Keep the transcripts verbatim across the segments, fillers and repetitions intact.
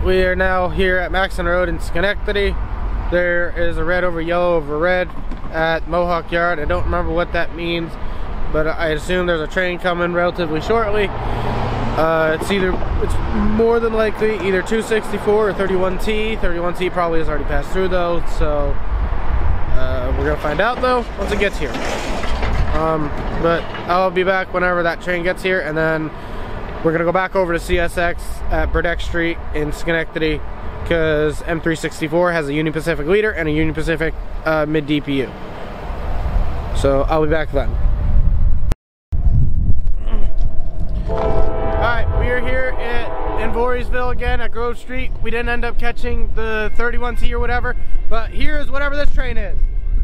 we are now here at Maxon Road in Schenectady. There is a red over yellow over red at Mohawk Yard. I don't remember what that means, but I assume there's a train coming relatively shortly. Uh, it's either, it's more than likely either two sixty-four or thirty-one T. thirty-one T probably has already passed through though, so uh, we're gonna find out though once it gets here. Um, but I'll be back whenever that train gets here, and then we're gonna go back over to C S X at Burdeck Street in Schenectady, because M three sixty-four has a Union Pacific leader and a Union Pacific uh, mid D P U. So I'll be back then. Alright, we are here at, in Voorheesville again at Grove Street. We didn't end up catching the thirty-one T or whatever, but here is whatever this train is.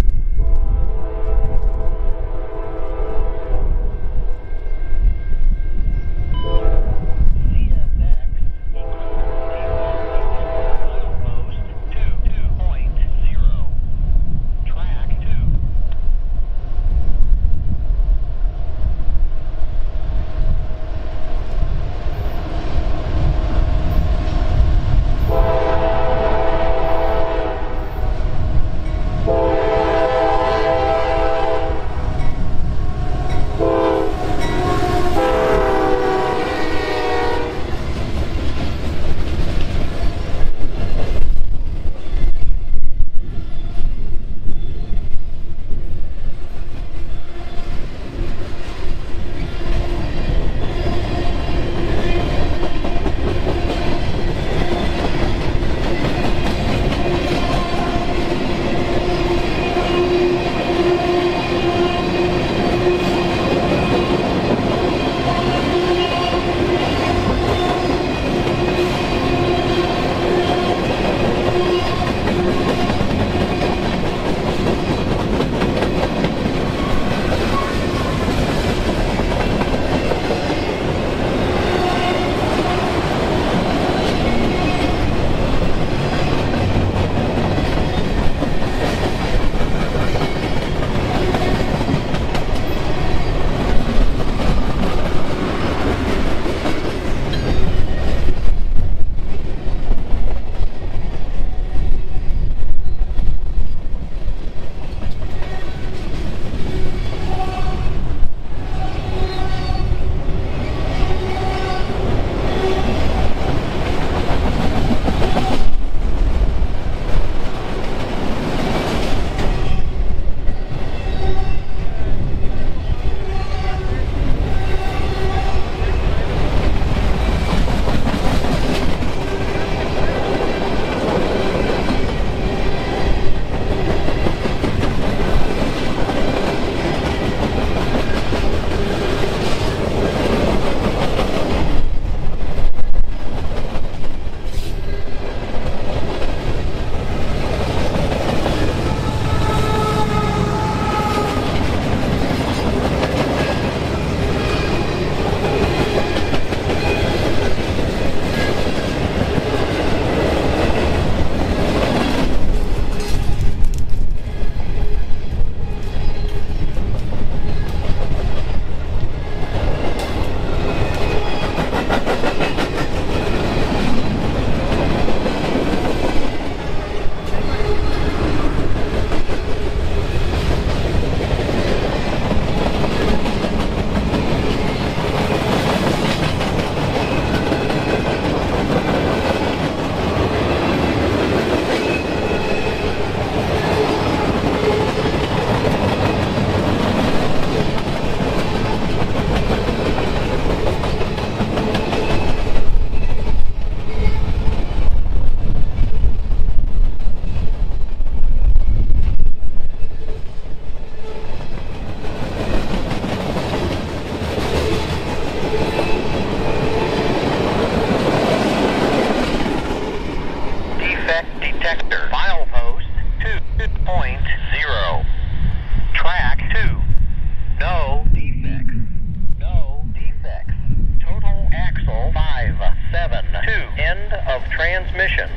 transmission.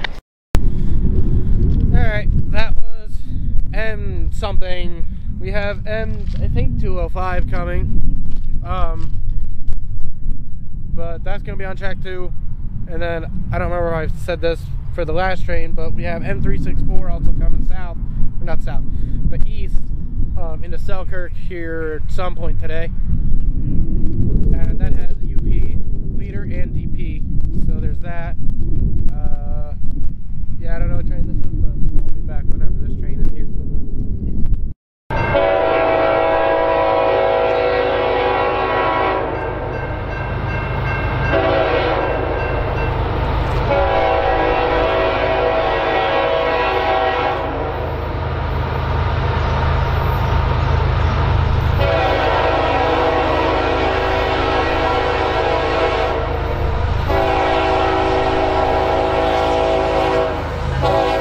Alright, that was M something. We have M, I think two oh five coming. Um, but that's going to be on track two. And then, I don't remember if I said this for the last train, but we have M three sixty-four also coming south, or not south, but east um, into Selkirk here at some point today. And that has U P leader and D P, so there's that. Uh, yeah, I don't know what train this is, but I'll be back whenever this train is here. Oh,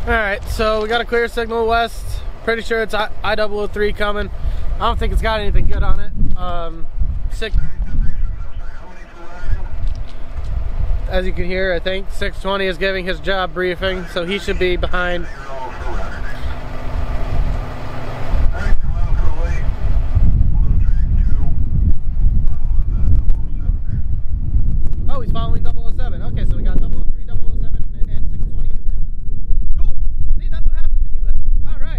Alright, so we got a clear signal west. Pretty sure it's I double oh three coming. I don't think it's got anything good on it. Um, six, as you can hear, I think six twenty is giving his job briefing, so he should be behind. Oh, he's following double oh seven. Okay, so we got double oh three, double oh seven, and, and six twenty in the picture. Cool. See, that's what happens when you listen. All right.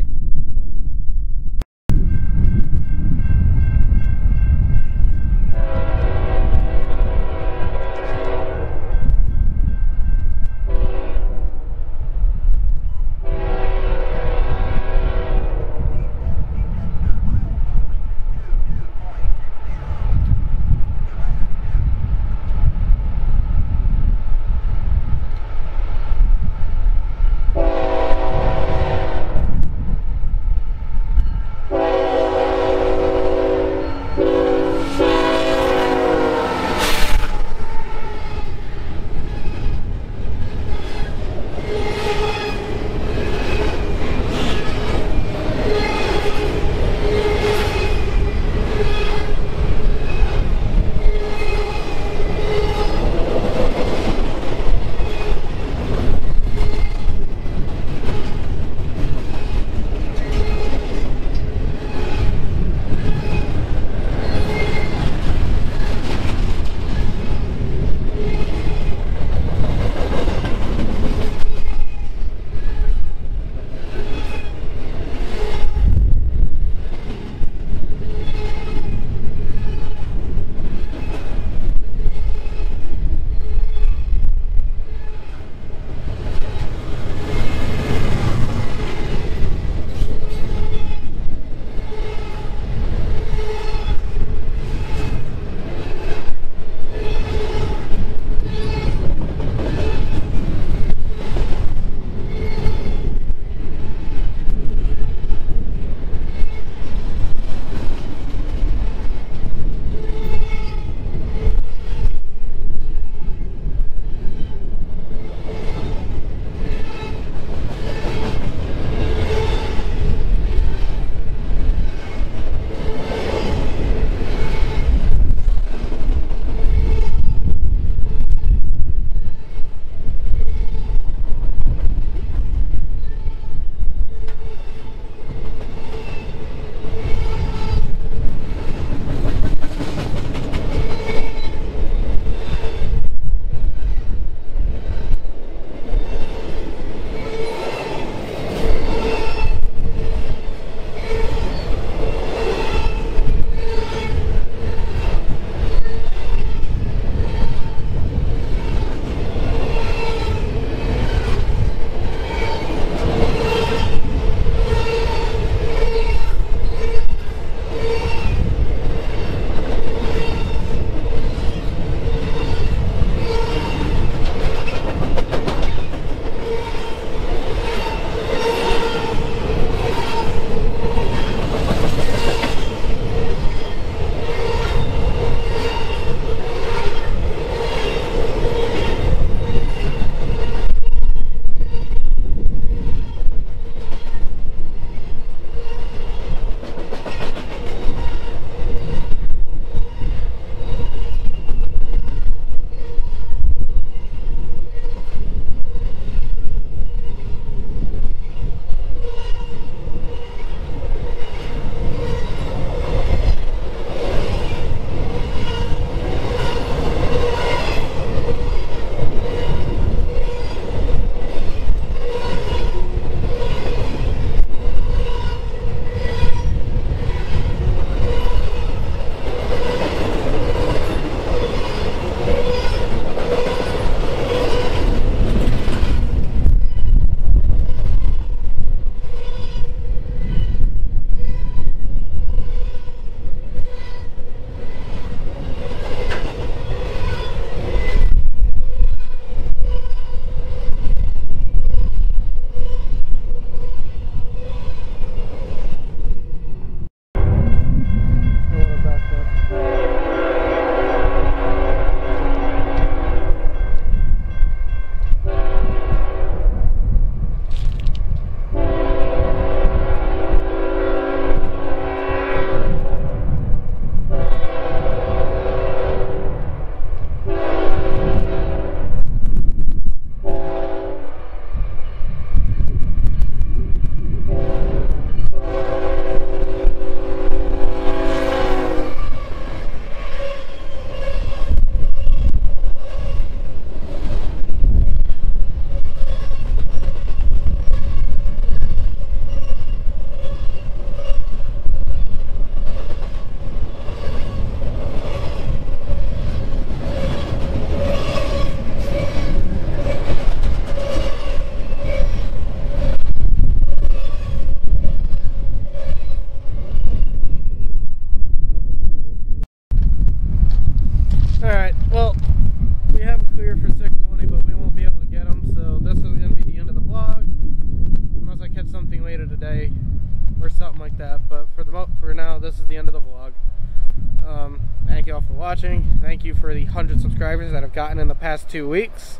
this is the end of the vlog. Um, thank you all for watching. Thank you for the one hundred subscribers that I've gotten in the past two weeks.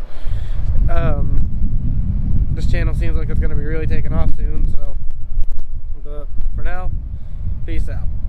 Um, this channel seems like it's going to be really taking off soon, so, but for now, peace out.